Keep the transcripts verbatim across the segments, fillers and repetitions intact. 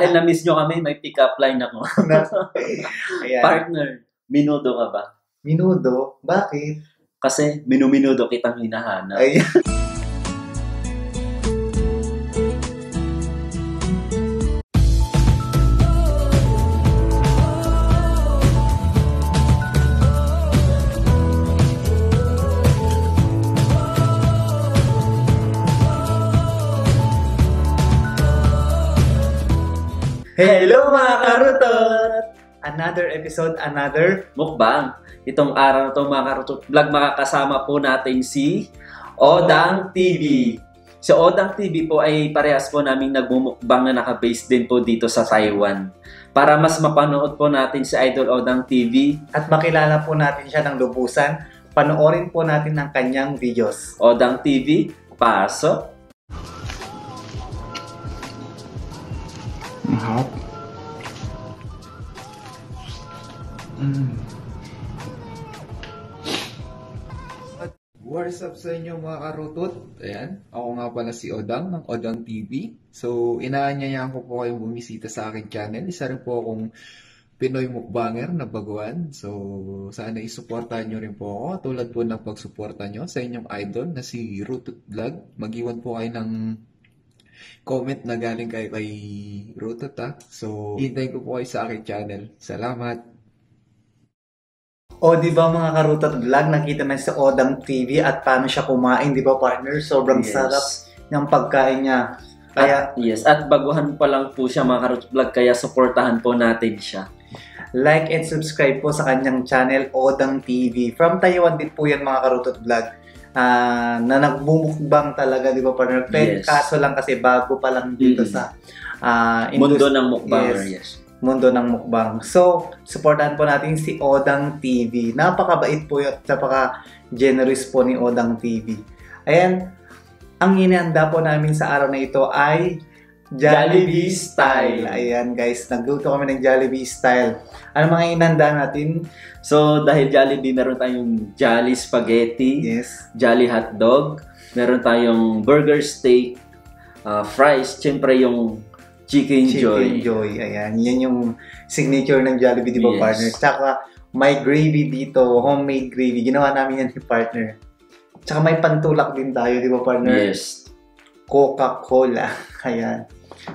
Dahil na-miss nyo kami, may pick-up line ako. Ayan. Partner, minudo ka ba? Minudo? Bakit? Kasi minuminudo kitang hinahanap. Ayan. Hello mga karutot! Another episode, another Mukbang. Itong araw na ito mga karutot vlog, makakasama po natin si Odang T V. Si Odang T V po ay parehas po namin nagmumukbang na naka-base din po dito sa Taiwan. Para mas mapanood po natin si Idol Odang T V at makilala po natin siya ng lubusan, panoorin po natin ang kanyang videos. Odang T V, pasok! Mahap. Mm. What is up sa inyo mga karutot? Ayan, ako nga pala si Odang ng Odang T V. So, inaanyayahan ko po kayong bumisita sa aking channel. Isa rin po akong Pinoy mukbanger na baguhan. So, sana isuportahan nyo rin po ako. Tulad po ng pagsuporta nyo sa inyong idol na si Rutot Vlog. Mag-iwan po kayo ng comment na galing kay, kay Rutot ha. So, hintayin ko po kayo sa aking channel. Salamat! O di ba mga karutot vlog, nakita na si Odang T V at paano siya kumain, di ba partner? Sobrang Yes. sarap ng pagkain niya. Kaya At, yes, at baguhan pa lang po siya mga karutot vlog, kaya suportahan po natin siya. like and subscribe po sa kanyang channel, Odang T V. From Taiwan din po yan mga karutot vlog. Ah, na nagbumukbang talaga, di ba partner? Pero Yes. kaso lang kasi bago pa lang dito Mm-hmm. sa ah, Mundo indus- ng mukbanger, Yes. yes. mundo ng mukbang. So, supportahan po natin si Odang T V. Napakabait po yun, napaka-generous po ni Odang T V. Ayan, ang inihanda po namin sa araw na ito ay Jollibee Style. Ayan guys, nagluto kami ng Jollibee Style. Ano mga inihanda natin? So, dahil Jollibee, meron tayong Jolly Spaghetti, Yes. Jolly Hotdog, meron tayong Burger Steak, uh, fries, syempre yung Chicken, Chicken Joy. Joy. Ayan, yan yung signature ng Jollibee, di ba Yes. partner? Tsaka may gravy dito, homemade gravy. Ginawa namin yan ni partner. Tsaka may pantulak din tayo, di ba partner? Yes. Coca-Cola. Ayan.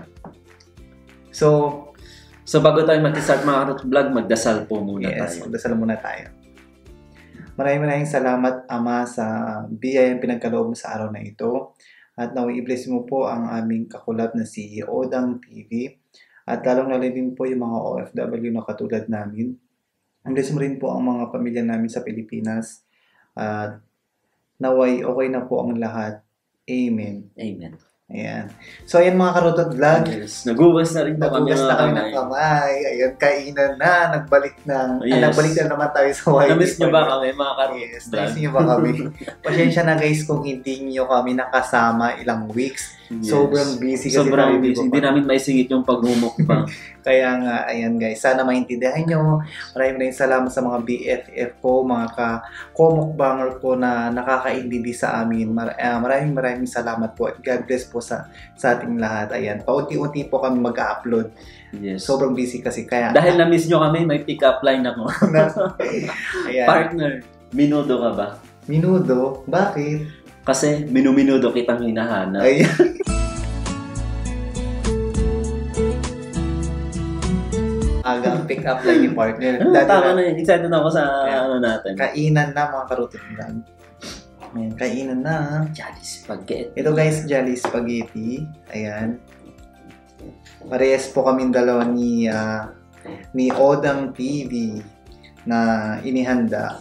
So, So, bago tayo mag-start mga karot vlog, magdasal po muna yes, tayo. magdasal muna tayo. Maraming maraming salamat, Ama, sa biyayang pinagkaloob mo sa araw na ito. At naway i-bless mo po ang aming kakulab na si Odang T V. At lalong lalo din po yung mga O F W na katulad namin. I-bless mo rin po ang mga pamilya namin sa Pilipinas. At naway okay na po ang lahat. Amen. Amen. Ayan. So, ayan mga karutot vlog. Yes. Nagugas na rin po kami Nagugas mga na kami kamay. ng kamay. Ayan, kainan na. Nagbalik na. Yes. Ah, nagbalik na naman tayo sa Y B. Na-miss nyo ba kami mga karot Yes, vlog? na-miss nyo ba kami? Pasensya na guys kung hindi nyo kami nakasama ilang weeks. Yes. Sobrang busy kasi Sobrang tayo, di busy. ba? Hindi namin maisingit yung pagmumukbang. Kaya nga, ayan guys, sana maintindihan nyo. Maraming maraming salamat sa mga B F F ko, mga ka-komukbanger ko na nakakaintindi sa amin. Mar uh, maraming maraming salamat po at God bless po sa, sa ating lahat. Ayan, paunti-unti po kami mag-upload. Yes. Sobrang busy kasi kaya... Dahil na-miss nyo kami, may pick-up line ako. Ayan. Partner, minudo ka ba? Minudo? Bakit? Kasi minuminudo kitang hinahanap. Ayan. Agang pick up line ni partner. Ah, Dati tama na, na yun. Excited ako sa Yeah. ano natin. kainan na mga karutot vlog. Ayan, kainan na. Jolly Spaghetti. Ito guys, Jolly Spaghetti. Ayan. Parehas po kaming dalawa ni, ah, ni Odang T V na inihanda.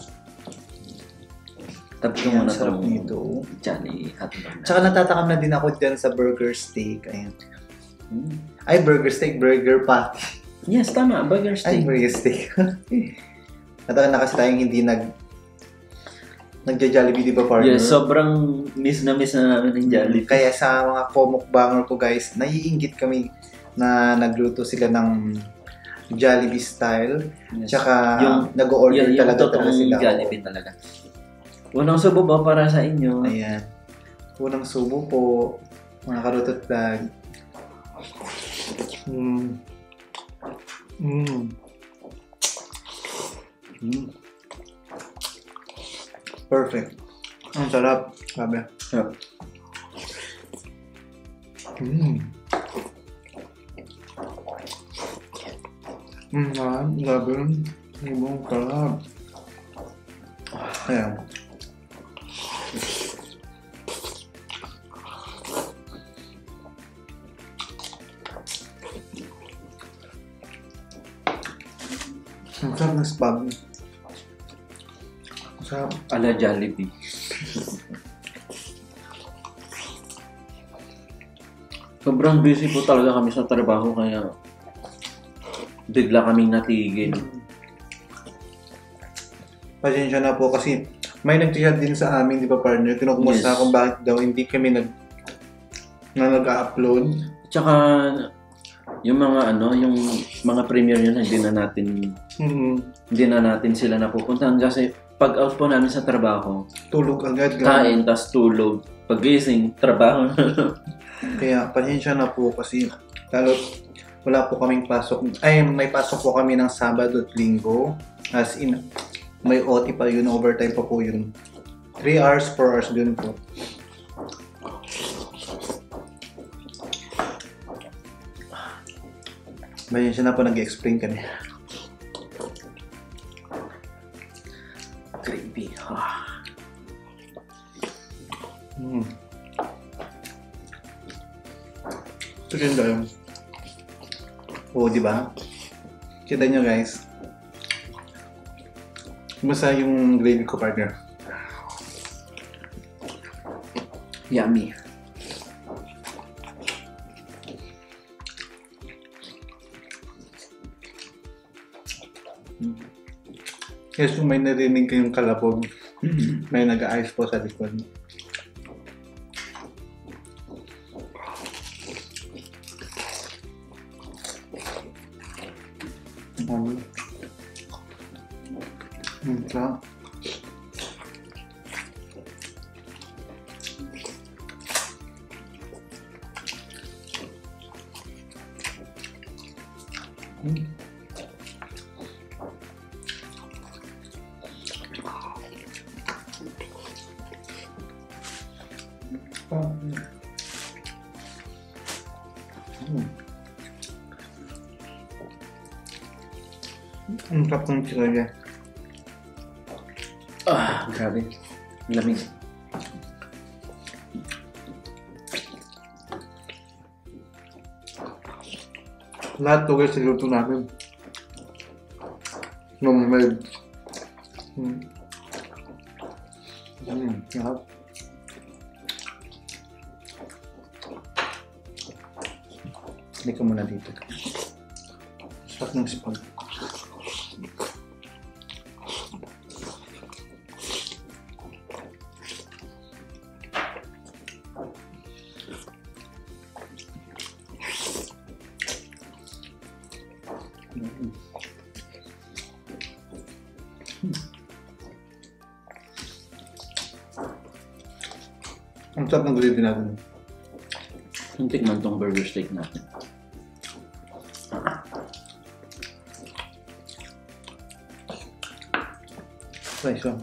Tabi ko Ayan, muna sarap itong nito. Jolly Hotdog. Tsaka natatakam na din ako dyan sa burger steak. Ayan. Hmm. Ay, burger steak, burger patty. Yes, tama. Burger Ay, steak. burger steak. Natakan na kasi tayong hindi nag nagja-Jollibee, di ba partner? Yes, sobrang miss na miss na namin ng Jollibee. Kaya sa mga komukbanger ko guys, naiinggit kami na nagluto sila ng Jollibee style. Yes. Tsaka Yung- nag-order Yun, yung talaga talaga totoong sila. Jollibee talaga. Unang subo ba para sa inyo? Ayan. Unang subo po, mga karutot vlog. Mm. Mm. Mm. Perfect. Ang sarap. Sabi. Yep. Mm. Mm, ah, grabe. Ibang sarap. Ayan. Ang sarap ng spag. Ang sarap. Ala Jollibee. Sobrang busy po talaga kami sa trabaho kaya bigla kaming natigil. Pasensya na po kasi may nag-chat din sa amin, di ba partner? Kinukumusta Yes. kung bakit daw hindi kami nag na nag-upload. Tsaka yung mga ano, yung mga premiere yun hindi na natin Mm-hmm. hindi na natin sila napupuntahan kasi pag out po namin sa trabaho, Tulog agad. kain tas tulog, pagising, trabaho. Kaya pasensya na po kasi lalo wala po kaming pasok. Ay, may pasok po kami ng Sabado at Linggo. As in, may O T pa yun, overtime pa po yun. three hours, four hours din po. Pasensya na po, nag-explain kami. Gravy. Ah. Mm. Ito ganda yun. Oo, di ba? Kita nyo guys. Kumusta yung gravy ko, partner? Yummy. Yes, kung may narinig kayong kalabog, may nag-aayos po sa likod. Um, ito. Hmm. Hmm. Ang sarap ng chile. Ah, grabe. Lamig. Lahat to guys, niluto namin. Mamamay. Hmm. Hmm, sarap. Hindi ka muna dito. Sarap ng spag. Mm. Ang sarap ng gravy natin. Yung tikman tong burger steak natin. Nice one.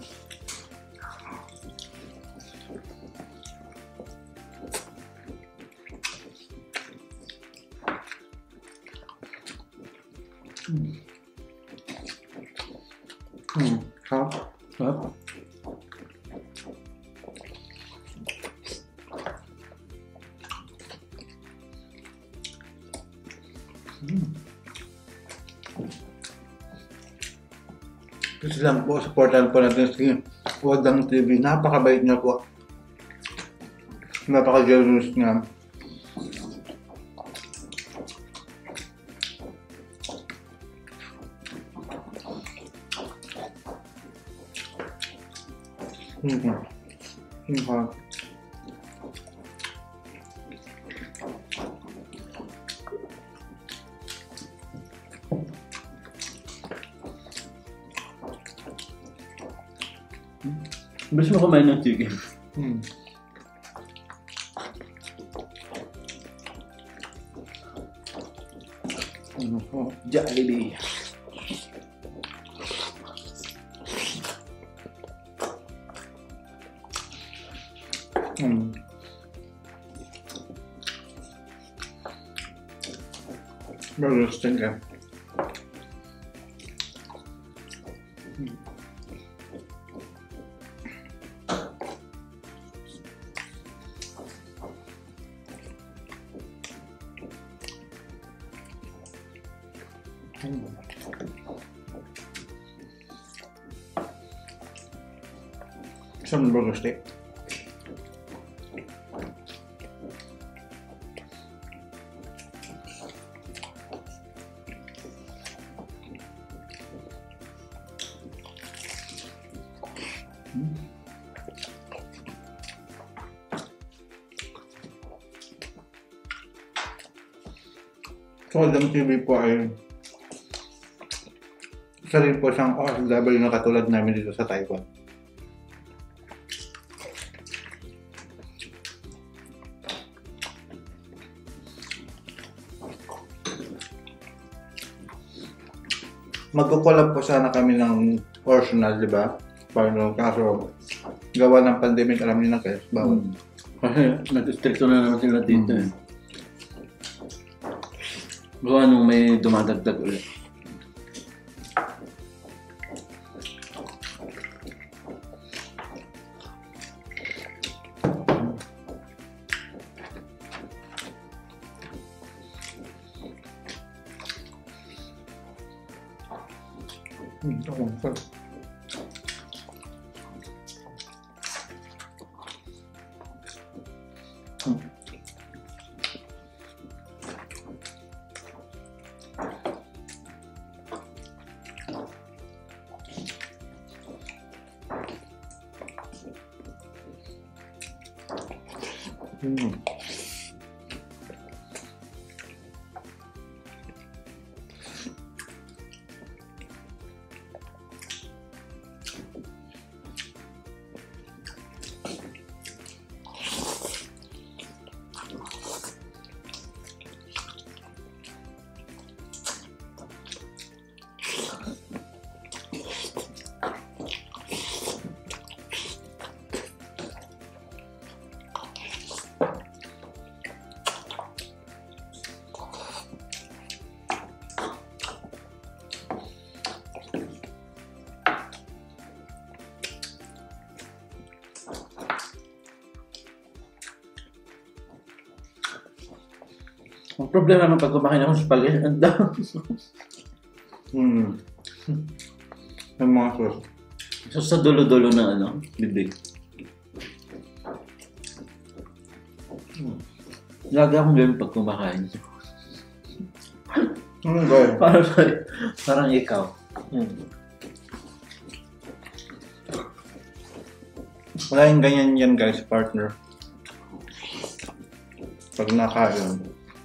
Hmm. Hmm. Sarap. Sarap. Hmm. Kasi lang po, supportan po natin si Odang T V. Napakabait niya po. Napaka-generous niya. Hmm. Hmm. Bilis mo kumain ng chicken. Hmm. Ano po? Jollibee. Hmm. Roasting ka. Hmm. Hmm. Some burger steak. So, Odang T V po ay isa rin po siyang O F W na katulad namin dito sa Taiwan. Magkukulab po sana kami ng personal, di ba? Paano, kaso gawa ng pandemic, alam niyo na guys, bawal. Hmm. Kasi nag-stricto na naman sila dito eh. Gawa nung may dumadagdag ulit. Hmm, okay, sorry. Hmm. Hmm. Ang problema ng pag kumakain ako sa spaghetti, ang dami. Hmm. Ang mga sauce. So sa dulo-dulo ng ano, bibig. Hmm. Lagi akong ganyan pag kumakain. Ano ba? Parang, parang ikaw. Hmm. Wala yung ganyan yan guys, partner. Pag nakain.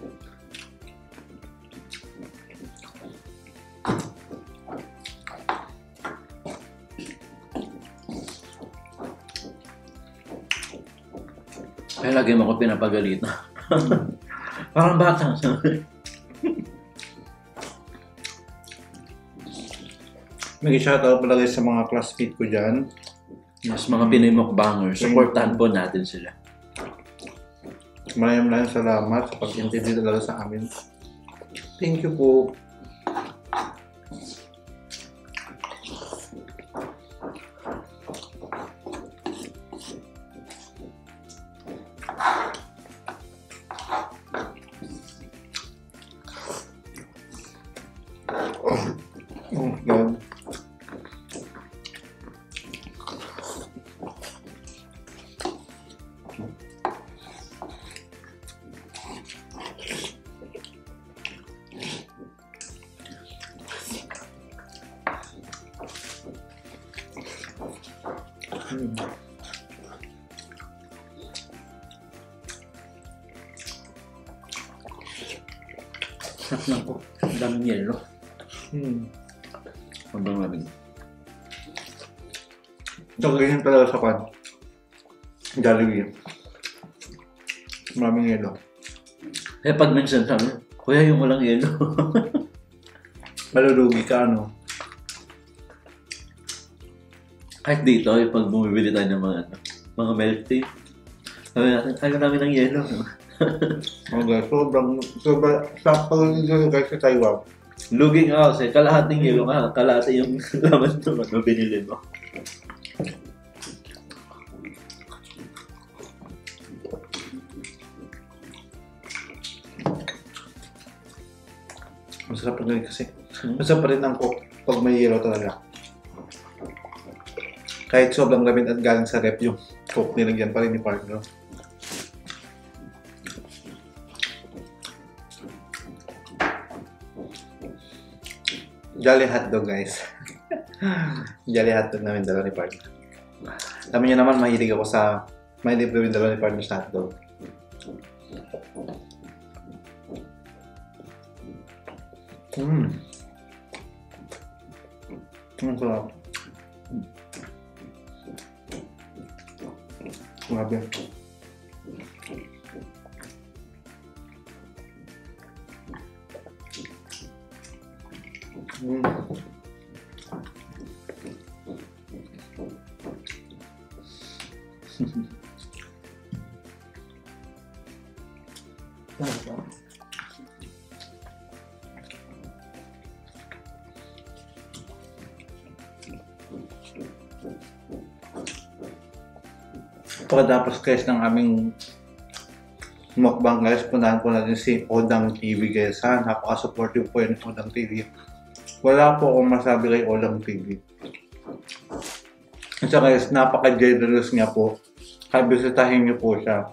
Kaya lagi mo ako pinapagalit na. Parang bata. Mag-shoutout pala guys sa mga classmate ko dyan. Yes, mga Pinoy mukbangers, supportahan po natin sila. Maraming maraming salamat sa pag-intindi talaga sa amin. Thank you po. Oh God. Hmm. Sarap na po. Ang daming yelo. Hmm. Sobrang lamig. Ito ganyan talaga sa pan. Jollibee. Maraming yelo. Kaya pag minsan sabi, Kuya, yung walang yelo. Malulugi ka, ano? Kahit dito, yung pag bumibili tayo ng mga, ano, mga milk tea, sabi natin, ayaw namin ng yelo. Okay, sobrang, sobrang, sa pag-enjoy guys sa Taiwan. Lugi nga kasi, kalahating yelo nga, kalahati yung laman ng ano, binili mo. Masarap pa rin kasi. Masarap pa rin ang coke pag may yelo talaga. Kahit sobrang lamig at galing sa rep yung coke nilagyan pa rin ni partner. Jolly hotdog guys. Jolly hotdog namin dalawa ni partner. Alam niyo naman, mahilig ako sa mahilig ko rin dalawa ni partner sa hotdog. Mmm. Ang sarap. Grabe. Mm. Pagkatapos guys ng aming mukbang guys, puntahan po natin si Odang T V guys ha. Napaka-supportive po yun ng Odang T V. Wala po akong masabi kay Odang T V. At saka guys, napaka-generous niya po. Kaya bisitahin niyo po siya.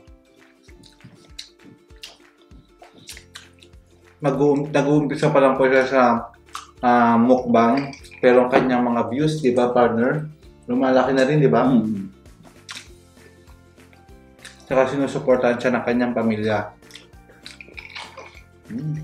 Nag-uumpisa pa lang po siya sa uh, mukbang. Pero ang kanyang mga views, di ba partner? Lumalaki na rin, di ba? Mm. Saka sinusuportahan siya ng kanyang pamilya. Mm.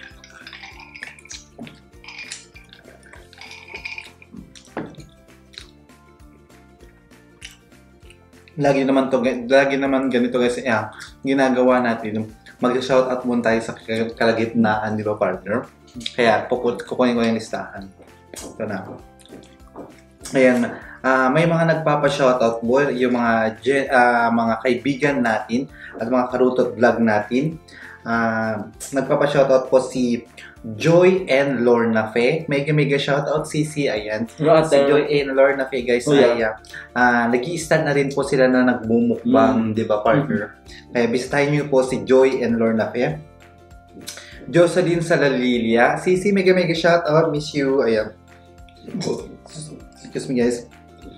Lagi naman to, lagi naman ganito guys, yeah, ginagawa natin. Mag-shoutout muna tayo sa kalagitnaan, di ba partner? Kaya kukunin ko yung listahan. Ito na. Ayan. Uh, may mga nagpapa-shoutout po, yung mga uh, mga kaibigan natin at mga karutot vlog natin. Uh, nagpapa-shoutout po si Joy and Lorna Fe. Mega mega shoutout C C, ayan. Right, si Joy and Lorna Fe guys, oh, yeah. Ay, uh, nag-i-start na rin po sila na nagbumukbang, mm. di ba partner? Mm-hmm. Kaya bisitahin niyo po si Joy and Lorna Fe. Jocelyn Salalilia, C C, mega mega shoutout, miss you, ayan. Excuse me guys.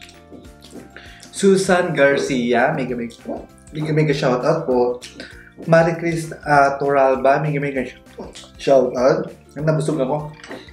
Susan Garcia, mega mega, mega, mega shoutout po. Marie Chris uh, Toralba, mega mega shoutout. Nabusog ako.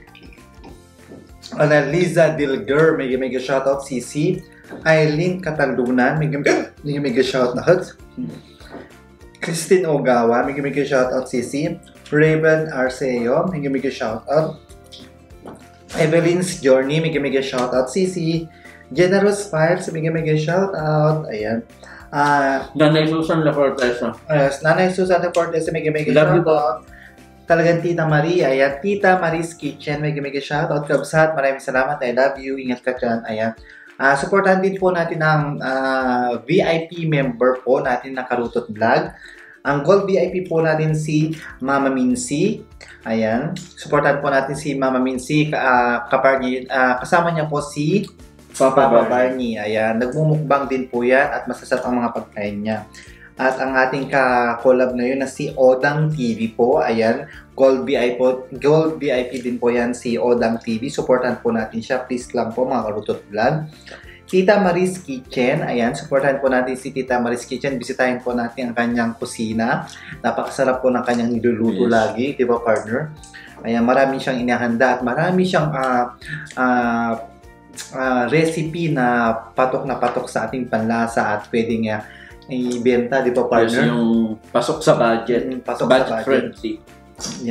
Annalisa Dilger, mega mega shoutout. C C. Eileen Catalunan, mega mega, mega, mega shoutout. Christine Ogawa, mega mega shoutout. C C. Raven Arceo, mega mega shoutout. Evelyn's Journey, mega mega shoutout. C C. Generous Files, mega mega shoutout. Ayan. Uh, Nanay Susan Lafortesa. Yes, Nanay Susan Lafortesa, mega mega shoutout. Talagang Tita Marie, ayan. Tita Marie's Kitchen, mega mega shoutout. Kabsat, maraming salamat. I love you. Ingat ka dyan. Ayan. Uh, supportan din po natin ang uh, V I P member po natin na Karutot Vlog. Ang Gold V I P po natin si Mama Mincy. Ayan. Supportan po natin si Mama Mincy. Uh, kapartner, uh, kasama niya po si Papa, Papa Barney. Ayan. Nagmumukbang din po yan at masasarap ang mga pagkain niya. At ang ating ka-collab ngayon na si Odang T V po. Ayan. Gold V I P po. Gold V I P din po yan si Odang T V. Supportan po natin siya. Please lang po mga Karutot Vlog. Tita Marie's Kitchen. Ayan. Supportan po natin si Tita Marie's Kitchen. Bisitahin po natin ang kanyang kusina. Napakasarap po ng kanyang niluluto yes. lagi. Diba partner? Ayan. Marami siyang inahanda at marami siyang uh, uh, Uh, recipe na patok na patok sa ating panlasa at pwedeng uh, ibenta, di ba partner? Yes, yung pasok sa budget, mm, pasok budget, sa budget friendly. Yan.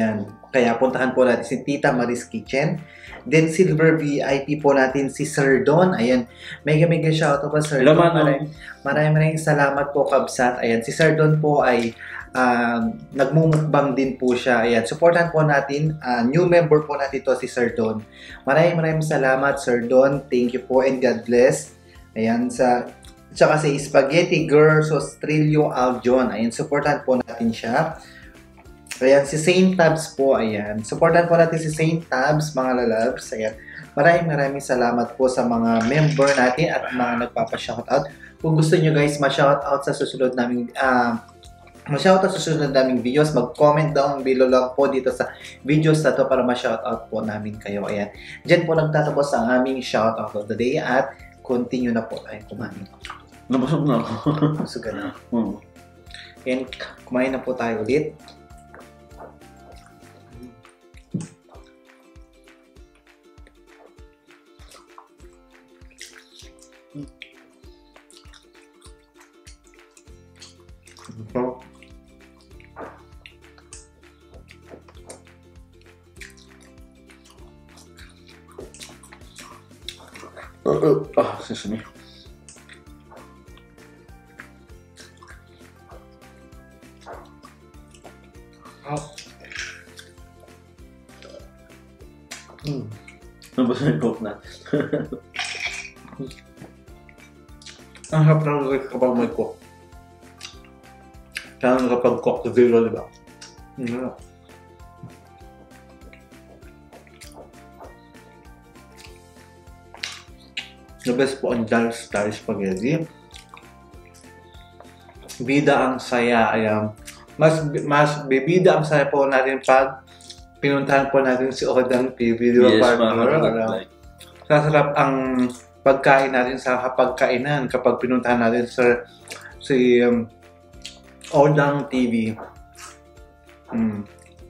Kaya puntahan po natin si Tita Maris Kitchen. Then Silver V I P po natin si Sir Don. Ayan, mega mega shoutout po Sir Hello, Don. Manong. Maraming, maraming maraming salamat po Kabsat. Ayan, si Sir Don po ay uh, nagmumukbang din po siya. Ayan, supportan po natin. Uh, new member po natin to si Sir Don. Maraming maraming salamat Sir Don. Thank you po and God bless. Ayan, sa tsaka si Spaghetti Girl Sostrillo Aljon. Ayan, supportan po natin siya. Ayan, si Saint Tabs po, ayan. Supportan po natin si Saint Tabs, mga lalabs. Ayan. Maraming maraming salamat po sa mga member natin at mga nagpapa-shoutout. Kung gusto nyo guys ma-shoutout sa susunod naming uh, ma-shoutout sa susunod naming videos, mag-comment down below lang po dito sa videos na to para ma-shoutout po namin kayo. Ayan. Diyan po nagtatapos ang aming shoutout of the day at continue na po tayo kumain. Nabusog na ako. Busog na. Hmm. Ayan, kumain na po tayo ulit. So, Uh, uh, ah, sesame. oh. Mm. Nabusog yung coke na. Ang harap lang rin kapag may cook. Kaya nga kapag cook to zero, di ba? Mm. The best po ang dark star spaghetti. Bida ang saya. Ayan. Mas, mas bibida ang saya po natin pag pinuntahan po natin si Odang T V. Di ba, Yes, partner? mga Alam. like. Sasarap ang pagkain natin sa kapagkainan kapag pinuntahan natin sa si um, Odang T V. Mm.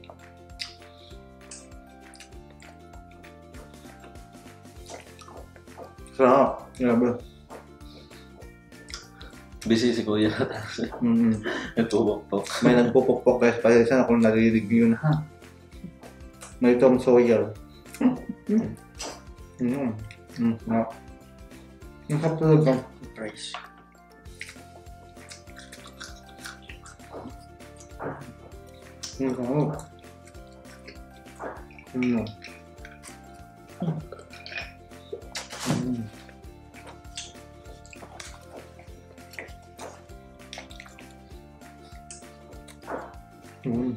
Sarap. Grabe. Busy si Kuya. Mm. Nagtubok-tok. May nagpupukpok guys. Pasensya na kung narinig nyo yun ha. May Tom Sawyer. Mm. Mm. Mm. Sarap. Ang sarap talaga. Price. Mm. Sarap. Mm. Mm. Mm.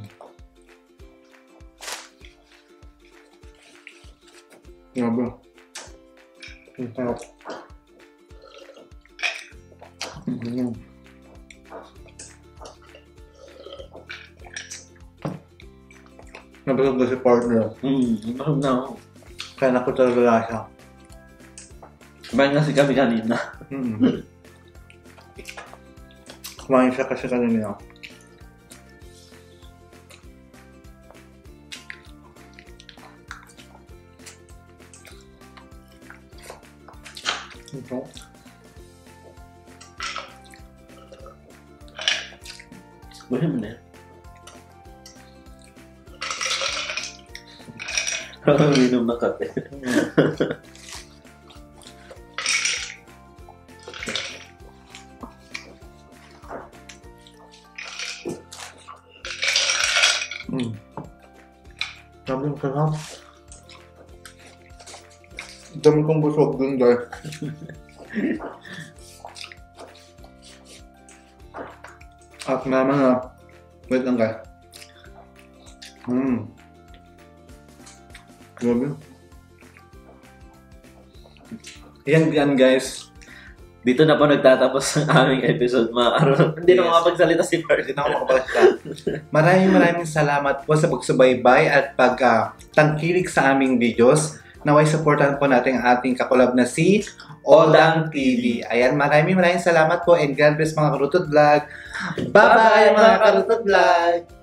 Grabe. Ang sarap. Mm. Nabasag na si partner. Hmm, nabusog na ako. Kaya naku talaga siya. Kumain nga si kami kanina. Mm. Kumain siya kasi kanina. Ito. Buhay mo na yan. Minom na kape. Mm. Sabi yung sarap. Dami kong busog dun guys. At naman na. Wait lang guys. Hmm. Grabe. Yan yan guys. Dito na po nagtatapos ang aming episode, mga karoon. Hindi na Yes. makapagsalita si Bart. Hindi na ako makapagsalita. Maraming maraming salamat po sa pagsubaybay at pagtangkilik sa aming videos. Naway supportan po natin ang ating kakulab na si Odang T V. Ayan, maraming maraming salamat po and God bless mga Karutot Vlog. Bye-bye mga Karutot Vlog!